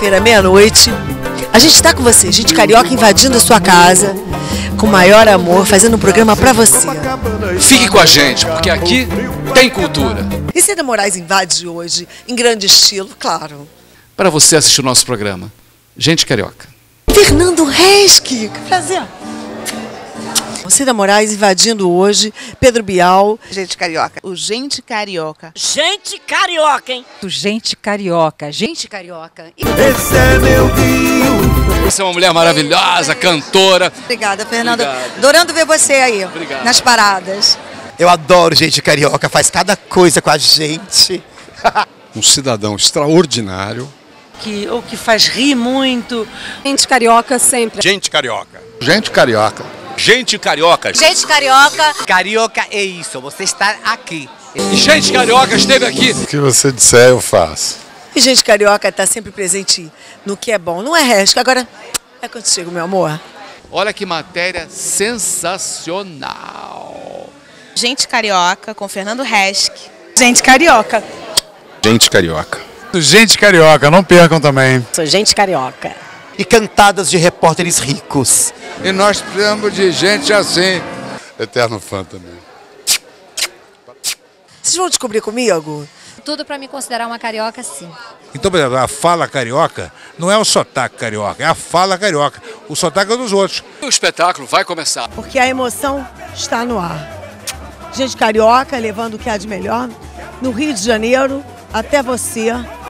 quinta-feira, meia-noite. A gente tá com você, gente carioca invadindo a sua casa, com o maior amor, fazendo um programa pra você. Fique com a gente, porque aqui tem cultura. E Cida Moraes invade hoje, em grande estilo, claro. Para você assistir o nosso programa, Gente Carioca. Fernando Reschi, que prazer. Cida Moraes invadindo hoje, Pedro Bial. Gente carioca. O Gente Carioca. Gente carioca, hein? Gente carioca, gente carioca. Esse é meu Rio. Você é uma mulher maravilhosa, cantora. Obrigada, Fernando. Obrigado. Adorando ver você aí, Obrigado. nas paradas. Eu adoro gente carioca, faz cada coisa com a gente. Um cidadão extraordinário. O que faz rir muito. Gente carioca sempre. Gente carioca. Gente carioca. Gente carioca. Gente carioca. Carioca é isso, você está aqui. E Gente Carioca esteve aqui. O que você disser, eu faço. E gente carioca tá sempre presente no que é bom. Não é Reschi, agora é contigo, meu amor. Olha que matéria sensacional. Gente Carioca, com Fernando Reschi. Gente carioca. Gente carioca. Gente carioca, não percam também. Sou gente carioca. E cantadas de repórteres ricos. E nós precisamos de gente assim. Eterno fã também. Vocês vão descobrir comigo? Tudo pra me considerar uma carioca, sim. Então, por exemplo, a fala carioca não é o sotaque carioca, é a fala carioca. O sotaque é dos outros. O espetáculo vai começar. Porque a emoção está no ar. Gente carioca levando o que há de melhor no Rio de Janeiro até você.